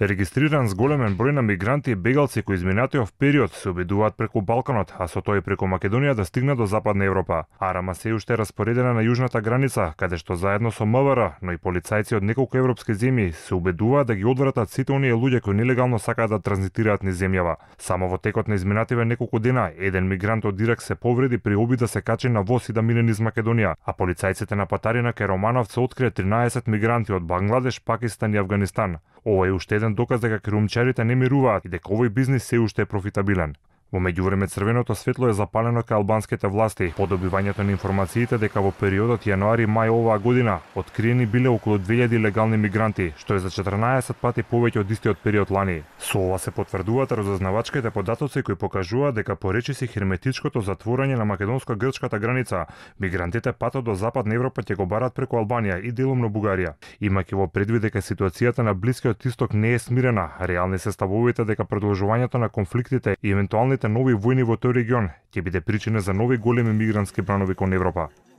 Регистриран зголемен број на мигранти и бегалци кои изминатиот период се обидуваат преку Балканот, а со тоа и преку Македонија да стигнат до Западна Европа. Арама се уште е распоредена на јужната граница, каде што заедно со МВР, но и полицајци од неколку европски земји се убедуваат да ги одвратат сите оние луѓе кои нелегално сакаат да транзитираат низ земјава. Само во текот на изминативе неколку дена, еден мигрант од Ирак се повреди при обид да се качи на воз и да мине низ Македонија, а полицајците на патарина кај Романовци открија 13 мигранти од Бангладеш, Пакистан и Авганистан. Ова е уште еден доказ дека кrijumчарите не мируваат и дека овој бизнис се уште е профитабилен. Во меѓувреме црвеното светло е запалено кај албанските власти по добивањето на информациите дека во периодот јануари-мај оваа година откриени биле околу 2000 легални мигранти, што е за 14 пати повеќе од истиот период лани. Со ова се потврдуваат разузнавачките податоци кои покажуваат дека по речиси херметичкото затворање на македонско-грчката граница, мигрантите патот до Западна Европа ќе го барат преку Албанија и делумно Бугарија. Имајќи во предвид дека ситуацијата на Блискиот исток не е смирена, реални се ставовите дека продолжувањето на конфликтите и евентуалните нови војни во тој регион ќе биде причина за нови големи мигрантски бранови кон Европа.